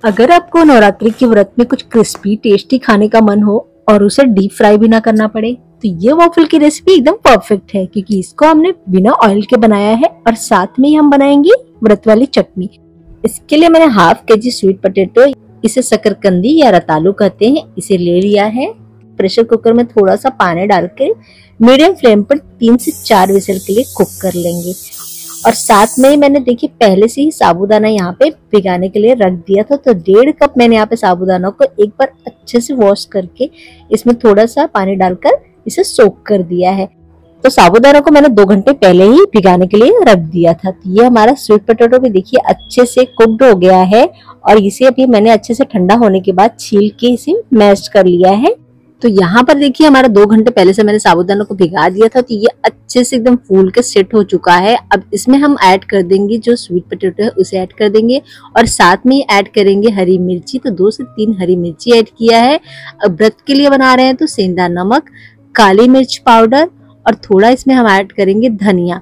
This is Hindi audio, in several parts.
अगर आपको नवरात्रि के व्रत में कुछ क्रिस्पी टेस्टी खाने का मन हो और उसे डीप फ्राई भी ना करना पड़े तो ये वॉफल की रेसिपी एकदम परफेक्ट है, क्योंकि इसको हमने बिना ऑयल के बनाया है और साथ में ही हम बनाएंगे व्रत वाली चटनी। इसके लिए मैंने हाफ केजी स्वीट पोटैटो, इसे शकरकंदी या रतालू कहते हैं, इसे ले लिया है। प्रेशर कुकर में थोड़ा सा पानी डालकर मीडियम फ्लेम पर 3 से 4 विसल के लिए कुक कर लेंगे। और साथ में ही मैंने देखिए पहले से ही साबूदाना यहाँ पे भिगाने के लिए रख दिया था, तो 1.5 कप मैंने यहाँ पे साबूदाना को एक बार अच्छे से वॉश करके इसमें थोड़ा सा पानी डालकर इसे सोक कर दिया है। तो साबूदाना को मैंने 2 घंटे पहले ही भिगाने के लिए रख दिया था। तो ये हमारा स्वीट पोटैटो भी देखिए अच्छे से कुक्ड हो गया है और इसे अभी मैंने अच्छे से ठंडा होने के बाद छील के इसे मैश कर लिया है। तो यहाँ पर देखिए हमारा 2 घंटे पहले से मैंने साबूदाना को भिगा दिया था, तो ये अच्छे से एकदम फूल के सेट हो चुका है। अब इसमें हम ऐड कर देंगे जो स्वीट पोटैटो है उसे ऐड कर देंगे और साथ में ही ऐड करेंगे हरी मिर्ची। तो 2 से 3 हरी मिर्ची ऐड किया है। अब व्रत के लिए बना रहे हैं तो सेंधा नमक, काली मिर्च पाउडर और थोड़ा इसमें हम ऐड करेंगे धनिया।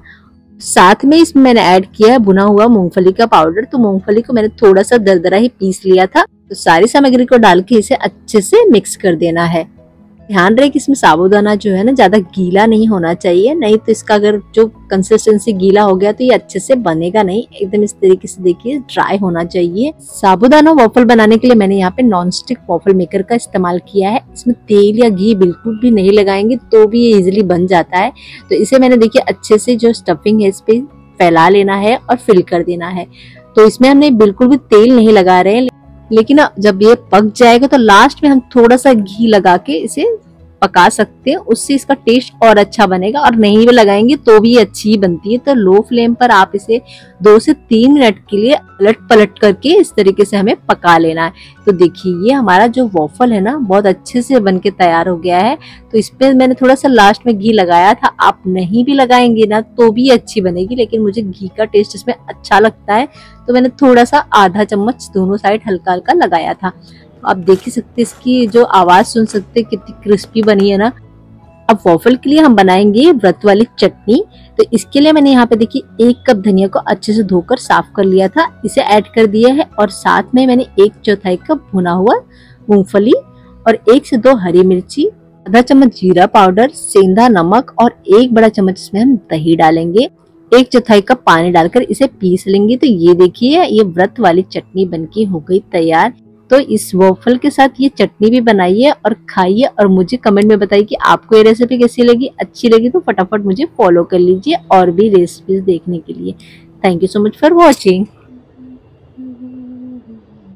साथ में इसमें मैंने ऐड किया है भुना हुआ मूंगफली का पाउडर। तो मूंगफली को मैंने थोड़ा सा दरदरा ही पीस लिया था। तो सारी सामग्री को डाल के इसे अच्छे से मिक्स कर देना है। ध्यान रहे कि इसमें साबूदाना जो है ना ज्यादा गीला नहीं होना चाहिए, नहीं तो इसका अगर जो कंसिस्टेंसी गीला हो गया तो ये अच्छे से बनेगा नहीं। एकदम इस तरीके से देखिए ड्राई होना चाहिए। साबूदाना वॉफल बनाने के लिए मैंने यहाँ पे नॉन स्टिक वॉफल मेकर का इस्तेमाल किया है। इसमें तेल या घी बिल्कुल भी नहीं लगाएंगे तो भी ये इजिली बन जाता है। तो इसे मैंने देखिए अच्छे से जो स्टफिंग है इस पे फैला लेना है और फिल कर देना है। तो इसमें हमने बिल्कुल भी तेल नहीं लगा रहे हैं, लेकिन जब ये पक जाएगा तो लास्ट में हम थोड़ा सा घी लगा के इसे पका सकते हैं, उससे इसका टेस्ट और अच्छा बनेगा। और नहीं भी लगाएंगे तो भी अच्छी ही बनती है। तो लो फ्लेम पर आप इसे 2 से 3 मिनट के लिए पलट पलट करके इस तरीके से हमें पका लेना है। तो देखिए ये हमारा जो वॉफल है ना बहुत अच्छे से बनके तैयार हो गया है। तो इस पे मैंने थोड़ा सा लास्ट में घी लगाया था, आप नहीं भी लगाएंगे ना तो भी अच्छी बनेगी, लेकिन मुझे घी का टेस्ट इसमें अच्छा लगता है तो मैंने थोड़ा सा आधा चम्मच दोनों साइड हल्का हल्का लगाया था। आप देख ही सकते इसकी जो आवाज सुन सकते कितनी क्रिस्पी बनी है ना। अब वॉफल के लिए हम बनाएंगे व्रत वाली चटनी। तो इसके लिए मैंने यहाँ पे देखिए 1 कप धनिया को अच्छे से धोकर साफ कर लिया था, इसे ऐड कर दिया है। और साथ में मैंने 1/4 कप भुना हुआ मूंगफली और 1 से 2 हरी मिर्ची, आधा चम्मच जीरा पाउडर, सेंधा नमक और 1 बड़ा चम्मच इसमें हम दही डालेंगे। 1/4 कप पानी डालकर इसे पीस लेंगे। तो ये देखिए ये व्रत वाली चटनी बनके हो गई तैयार। तो इस वॉफल के साथ ये चटनी भी बनाइए और खाइए और मुझे कमेंट में बताइए कि आपको ये रेसिपी कैसी लगी। अच्छी लगी तो फटाफट मुझे फॉलो कर लीजिए और भी रेसिपीज देखने के लिए। Thank you so much for watching.